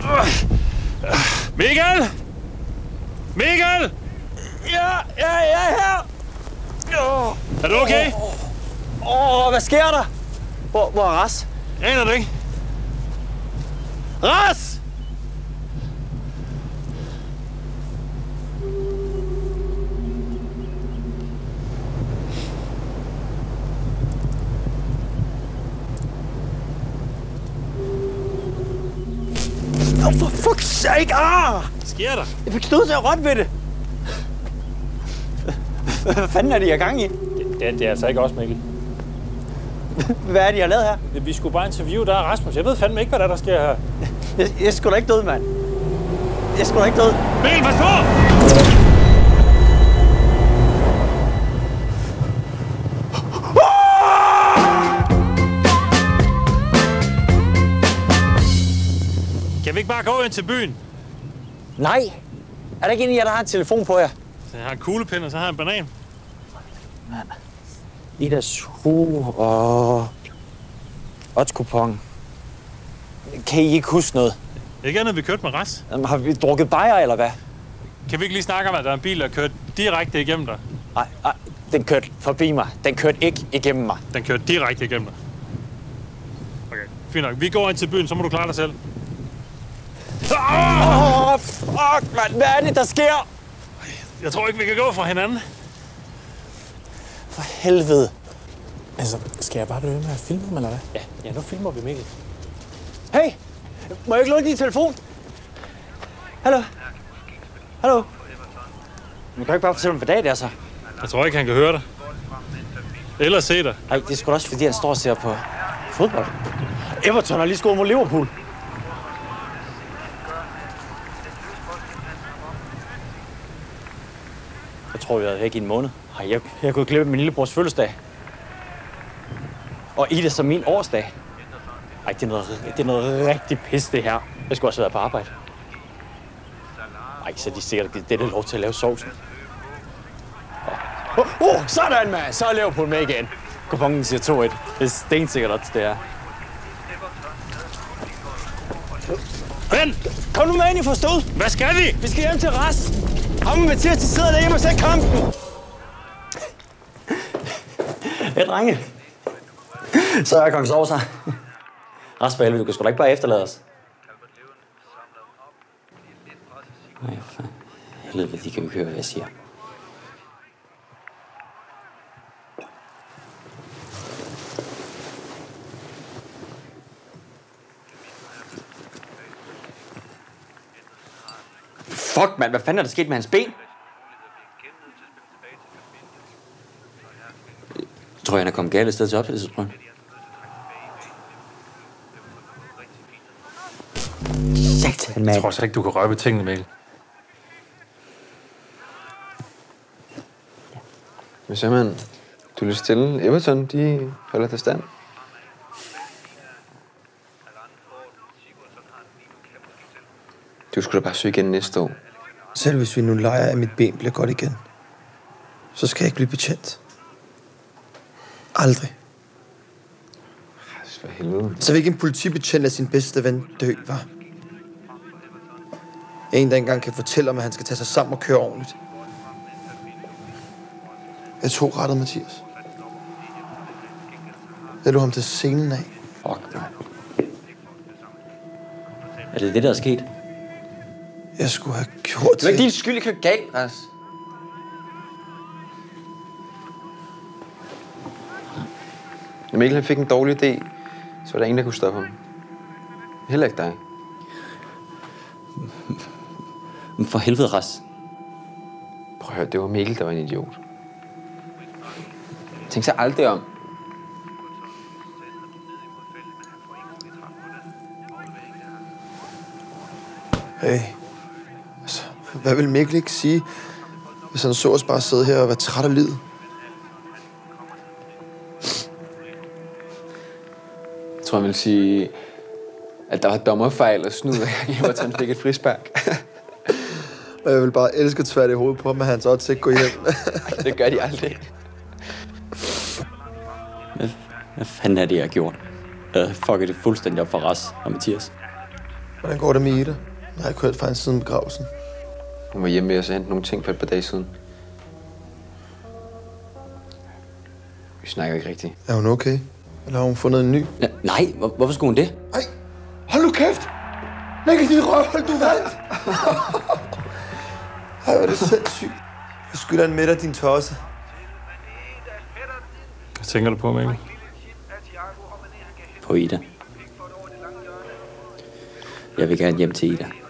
Mikkel! Mikkel! Ja, her! Er du okay? Hvad sker der? Hvor er Ras? Aner du ikke? Ras! For fuck's sake! Hvad sker der? Jeg fik stået til at rette ved det. Hvad fanden er de i gang i? Det er altså ikke os, Mikkel. Hvad er det, I har lavet her? Vi skulle bare interviewe dig, Rasmus. Jeg ved fandme ikke, hvad der sker her. Jeg skulle da ikke død, mand. Jeg skulle da ikke død. Mikkel, pas på! Kan vi ikke bare gå ind til byen? Nej. Er der ikke en af jer, der har en telefon på jer? Så jeg har en kuglepind, og så har jeg en banan. Mand. Idas Hu og odds-kupon. Kan I ikke huske noget? Ikke andet, vi kørte med Ras. Jamen, har vi drukket bajer, eller hvad? Kan vi ikke lige snakke om, at der er en bil, der kørt direkte igennem dig? Nej, den kørte forbi mig. Den kørte ikke igennem mig. Den kørte direkte igennem dig. Okay, fint nok. Vi går ind til byen, så må du klare dig selv. Fuck, mand. Hvad er det, der sker? Jeg tror ikke, vi kan gå fra hinanden. For helvede. Altså, skal jeg bare blive ved med at filme ham, eller hvad? Ja, nu filmer vi Mikkel. Hey! Må jeg ikke låne din telefon? Hallo? Hallo? Man kan ikke bare fortælle mig, hvad dag det er så. Jeg tror ikke, han kan høre dig. Eller se dig. Ej, det er sgu da også, fordi han står og ser på fodbold. Everton har lige scoret mod Liverpool. Jeg tror, vi har været væk i en måned. Ej, jeg kunne glemme min lillebrors fødselsdag. Og Ida som min årsdag. Ej, det er noget rigtig pis, det her. Jeg skulle også have været på arbejde. Ej, så de sikkert givet dette lov til at lave sovsen. Sådan, mand! Så er Liverpool med igen. Kupongen siger 2-1. Det er stensikkert odds, det er. Vent! Kom nu med ind i forstået! Hvad skal vi? Vi skal hjem til Ras. Ham og Mathias, de sidder derhjemme og ser kampen. Ja, drenge. Så er Kong Sovser. Ras for helvede, du kan sgu da ikke bare efterlade os. Nej, for helvede, de kan jo ikke høre, hvad jeg siger. Fuck, mand. Hvad fanden er der sket med hans ben? Jeg tror, han er kommet galt et sted til opsættelsesprøven. Satan, mand. Jeg tror så ikke, du kan røbe tingene, Mikkel. Men så, man, du er lidt stille. Everton, de holder til stand. Du skulle da bare søge igen næste år. Selv hvis vi nu leger, at mit ben bliver godt igen, så skal jeg ikke blive betjent. Aldrig. For helvede. Så vil ikke en politibetjent lade sin bedste ven dø, hva'? En, der engang kan fortælle om, at han skal tage sig sammen og køre ordentligt. Jeg tog rettet, Mathias. Lad du ham til scenen af. Fuck, man. Er det det, der er sket? Jeg skulle have gjort det. Det er ikke din skyld, jeg kørte galt, Ras. Når Mikkel fik en dårlig idé, så var der ingen, der kunne stoppe ham. Heller ikke dig. Men for helvede, Ras. Prøv at høre, det var Mikkel, der var en idiot. Tænk sig aldrig om. Hey. Altså, hvad vil Mikkel ikke sige, hvis han så os bare sidde her og være træt af livet? Jeg tror, han ville sige, at der var dommerfejl og snud, at Everton fik et frispark. Og jeg vil bare elske tvært i hovedet på ham, at han så også ikke gå hjem. Det gør de aldrig. Hvad fanden er det, jeg har gjort? Fuck, det fuldstændig op for Ras og Mathias. Hvordan går det med Ida? Jeg har ikke hørt fra hende siden begravelsen. Hun var hjemme ved os og hente nogle ting for et par dage siden. Vi snakker ikke rigtigt. Er hun okay? Eller har hun fundet en ny? Nej, hvorfor skulle hun det? Nej! Hold nu kæft! Mikkel, din røvhul, du vandt! Ej, hvor er det sindssygt. Jeg skylder en middag, din tosse. Hvad tænker du på, Mikkel? På Ida. Jeg vil gerne hjem til Ida.